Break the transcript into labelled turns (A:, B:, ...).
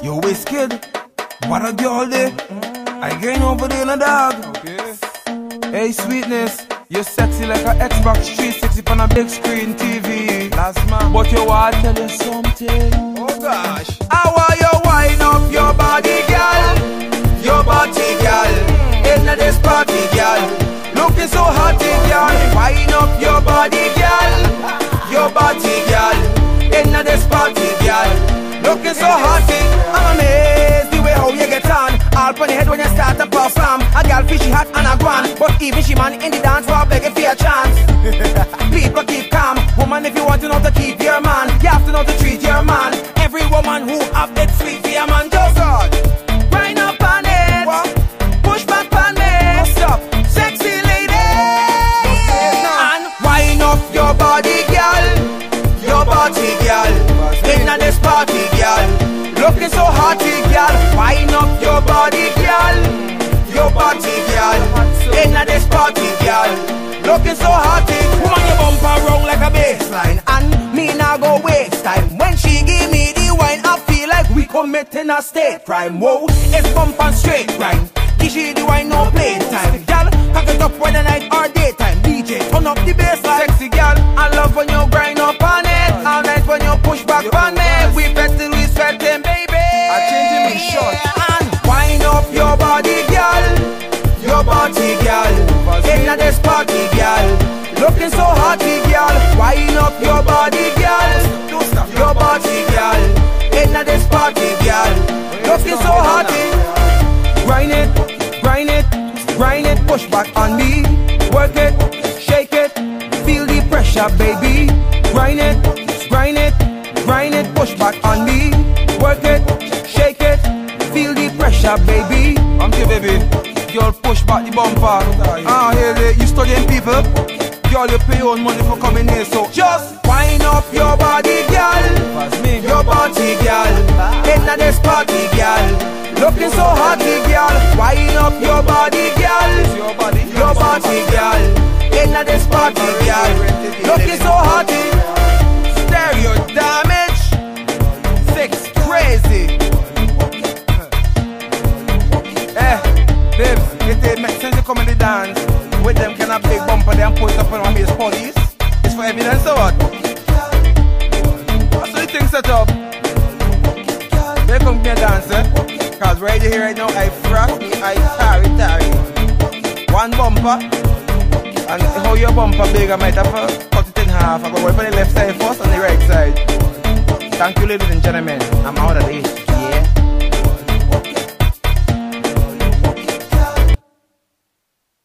A: Yo, Wizkid, what a girl there. I gain over there in a dog. Hey, sweetness, you're sexy like a Xbox 360 on a big screen TV. Last man, but you want to tell you something. Oh gosh, I want you wind up your body, girl. Your body, girl. In this party, girl. Looking so hot, girl. Wind up your body, girl. Your body, girl. In this party, girl. Looking so hot, I'm amazed the way how you get on. All on your head when you start to perform. A girl fishy hot and a guan, but even she man in the dance floor begging for a chance. People keep calm, woman, if you want to know to keep your man, you have to know to treat your man. Every woman who have that sweet for your man, just grind up on it, push back on it. What's up, sexy lady? And wind up your body, girl. Your body, girl. Inna this party, girl. Looking so hotty, girl. Wind up your body, girl. Your body, girl. Inna this party, girl. Looking so hotty. Woman, your bumper round like a baseline, and me now go waste time. When she give me the wine, I feel like we committing a state crime. Whoa, it's bump and straight grind. Give she the wine, no playtime. Girl, cock it up when the night or daytime. DJ, turn up the bassline. Sexy girl, I love when you grind up on it. All night when you push back on me. We bet till we sweating, baby. I'm changing me short. And wind up your body, girl. Your body, girl. Inna this party, girl. Looking so hotty, girl. Wind up your body, girl. Your body, girl. Inna this party, girl. Looking so hotty. Grind it, grind it, grind it. Push back on me. Work it, shake it. Feel the pressure, baby. Grind it, grind it, grind it. Push back on me. Work it, shake it. Feel the pressure, baby. I'm here, baby. Girl, push back the bumper. Here, you studying people. Girl, you pay your own money for coming here, so just wind up your body, girl. Your body, girl. Inna this party, girl. Looking so hotty, girl. Wind up your body, girl. Your body, girl. Inna this party, girl. Looking so hotty. Stereo damage. 6 crazy. Babes, it makes sense to come in the dance with them kind of big bumper there and put it up on my base police. It's for evidence or what? That's the thing set up. They come to me a dance, cause right here right now I frost me, I tarry. One bumper, and how your bumper big, I might have cut it in half. I go right on the left side first and the right side. Thank you, ladies and gentlemen. I'm out of here.